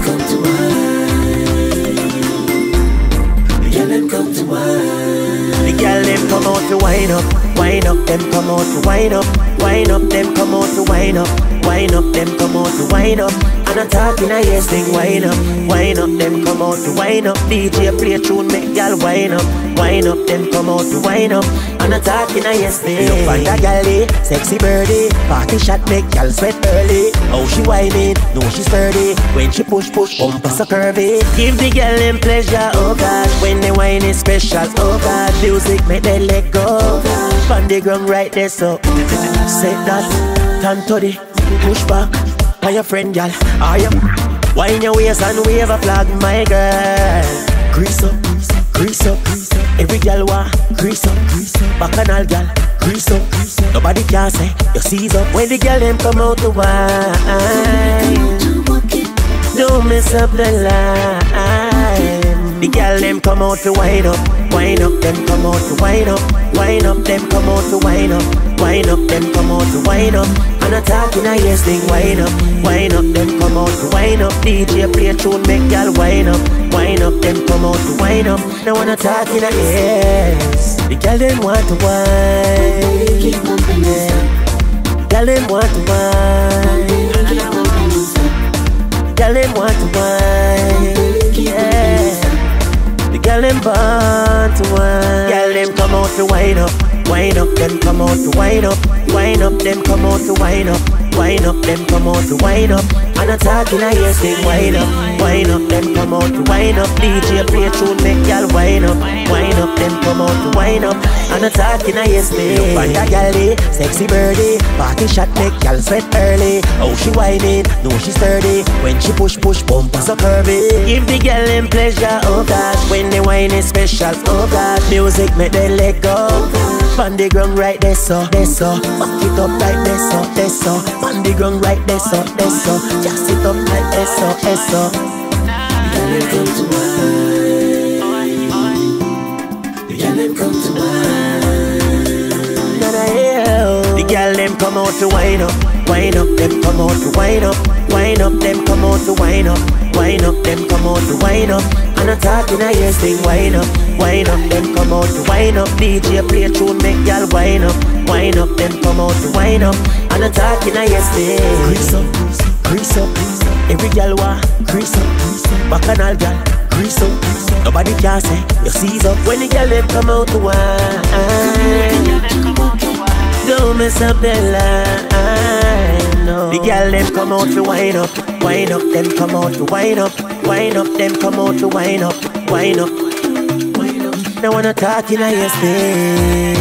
come to wine. The girl them come to wine. The girl them come out to wine up. Wine up, them come out to wine up. Wine up, them come out to wine up. Wine up, them come out to wine up. And I'm talking a yes thing, wine up. Wine up, them come out to wine up. DJ play a tune, make y'all wine up. Wine up, them come out to wine up. And I'm talking a yes thing. Look on that galley, sexy birdie. Party shot make y'all sweat early. How she whining, know she's sturdy. When she push, bumper so curvy. Give the girl them pleasure, oh gosh. When the wine is special, oh God. Music make them let go, oh gosh. On the ground right there, so say that, turn to the push back. On your friend, y'all, are you? Wine your waist and wave a flag, my girl. Grease up, grease up, grease up. Every girl want grease up, grease up. Bacchanal girl, grease up, grease up. Nobody can say your seize up. When the girl them come out to wine, don't mess up the line. The girl them come out to wine up. Wine up, them come out to wine up. Wine up, them come out to wine up. Wine up, them come out to wine up. And I'm talking a yes thing, wine up. Wine up, them come out to wine up. DJ play a tune, make y'all wine up. Wine up, them come out to wine up. Now when I'm talking a yes, the girl them want to wine. Yeah. Girl them want to wine. Girl them want to wine. Yeah. The girl them born to wine. Girl them come out to wine up. Wine up, them come out to wine up. Wine up, them come out to wine up. Wine up, them come out to wine up. And I'm talking a yes thing, wine up. Wine up, them come out to wine up. DJ play a tune, make y'all wine up. Wine up, them come out to wine up. And I'm talking a yes thing. Look on that galley, sexy birdie. Party shot make y'all sweat early. How she whining, know she's sturdy. When she push, bumper so curvy. Give the girl them pleasure, oh gosh. When the wine is special, oh gosh. Music make them let go. On the ground right there, so, there so. Back it up like this, so, there so. On the ground right there, so, there so. Just sit up like this, so, there so. The girl them come to wine. The girl them come to wine. The girl them come out to wine up. Wine up, them come out to wine up. Wine up, them come out to wine up. Wine up, them come out to wine up. And I'm talking a yes thing, wine up. Wine up, them come out to wine up. DJ play a tune, make y'all wine up. Wine up, them come out to wine up. And I'm talking a yes thing. Grease up, grease up, grease up. Every girl want grease up, grease up. Bacchanal girl, grease up, grease up. Nobody can say your seize up. When the girl them come out to wine, don't mess up the line, no. The girl them come out to wine up. Wine up, them come out to wine up. Wine up, them come out to wine up. Wine up. Now when I'm talking, I yes thing.